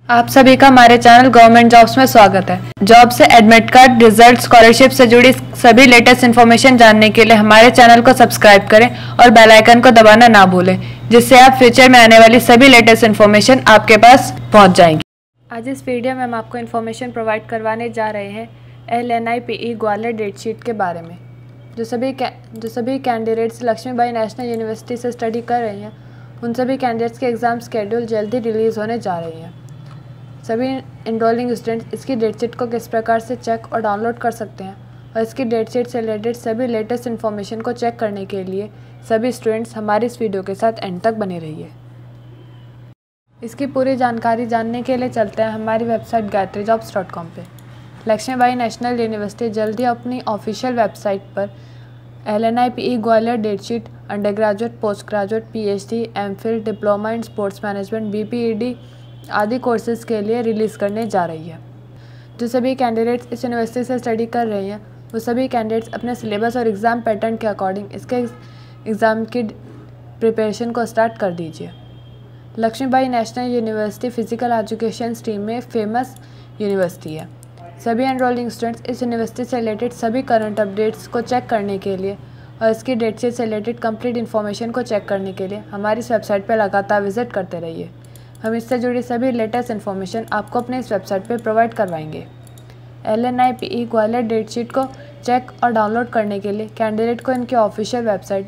आप सभी का हमारे चैनल गवर्नमेंट जॉब्स में स्वागत है। जॉब से एडमिट कार्ड, रिजल्ट, स्कॉलरशिप से जुड़ी सभी लेटेस्ट इन्फॉर्मेशन जानने के लिए हमारे चैनल को सब्सक्राइब करें और बेल आइकन को दबाना ना भूलें, जिससे आप फ्यूचर में आने वाली सभी लेटेस्ट इन्फॉर्मेशन आपके पास पहुंच जाएंगी। आज इस वीडियो में हम आपको इन्फॉर्मेशन प्रोवाइड करवाने जा रहे हैं LNIPE ग्वालियर डेट शीट के बारे में। जो सभी कैंडिडेट्स लक्ष्मीबाई नेशनल यूनिवर्सिटी से स्टडी कर रहे हैं, उन सभी कैंडिडेट्स के एग्ज़ाम शेड्यूल जल्दी रिलीज़ होने जा रही हैं। सभी एनरोलिंग स्टूडेंट्स इसकी डेट शीट को किस प्रकार से चेक और डाउनलोड कर सकते हैं और इसकी डेट शीट से रिलेटेड सभी लेटेस्ट इन्फॉर्मेशन को चेक करने के लिए सभी स्टूडेंट्स हमारी इस वीडियो के साथ एंड तक बने रहिए। इसकी पूरी जानकारी जानने के लिए चलते हैं हमारी वेबसाइट gayatrijobs.com पे। लक्ष्मीबाई नेशनल यूनिवर्सिटी जल्दी अपनी ऑफिशियल वेबसाइट पर LNIPE Gwalior date sheet under graduate, post graduate, PhD, MPhil, diploma in sports management, BPED आदि कोर्सेज़ के लिए रिलीज़ करने जा रही है। जो सभी कैंडिडेट्स इस यूनिवर्सिटी से स्टडी कर रहे हैं, वो सभी कैंडिडेट्स अपने सिलेबस और एग्ज़ाम पैटर्न के अकॉर्डिंग इसके एग्ज़ाम की प्रिपरेशन को स्टार्ट कर दीजिए। Lakshmibai national university physical education stream में फेमस यूनिवर्सिटी है। सभी एनरोलिंग स्टूडेंट्स इस यूनिवर्सिटी से रिलेटेड सभी करंट अपडेट्स को चेक करने के लिए और इसकी डेट शीट से रिलेटेड कंप्लीट इन्फॉर्मेशन को चेक करने के लिए हमारी इस वेबसाइट पर लगातार विजिट करते रहिए। हम इससे जुड़ी सभी लेटेस्ट इन्फॉर्मेशन आपको अपने इस वेबसाइट पर प्रोवाइड करवाएंगे। LNIPE ग्वालियर डेट शीट को चेक और डाउनलोड करने के लिए कैंडिडेट को इनकी ऑफिशियल वेबसाइट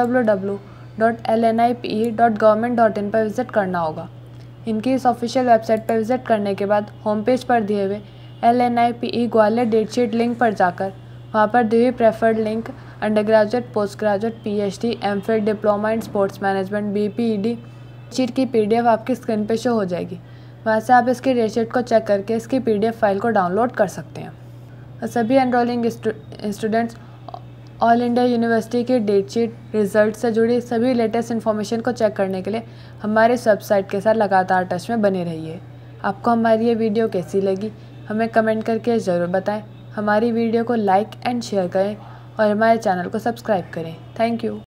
www.lnipe.government.in पर विजिट करना होगा। इनकी इस ऑफिशियल वेबसाइट पर विजिट करने के बाद होम पेज पर दिए हुए LNIPE Gwalior date sheet link पर जाकर वहां पर दिए हुए preferred link under graduate, post graduate, PhD, MPhil, diploma in sports management, BPED sheet की PDF आपकी स्क्रीन पे शो हो जाएगी। वहाँ से आप इसकी डेट शीट को चेक करके इसकी PDF फाइल को डाउनलोड कर सकते हैं। और सभी enrolling students all India university की डेट शीट, रिजल्ट से जुड़ी सभी लेटेस्ट इन्फॉर्मेशन को चेक करने के लिए हमारे इस वेबसाइट के साथ लगातार टच में बने रहिए। आपको हमारी ये वीडियो कैसी लगी हमें कमेंट करके ज़रूर बताएं। हमारी वीडियो को लाइक एंड शेयर करें और हमारे चैनल को सब्सक्राइब करें। Thank you.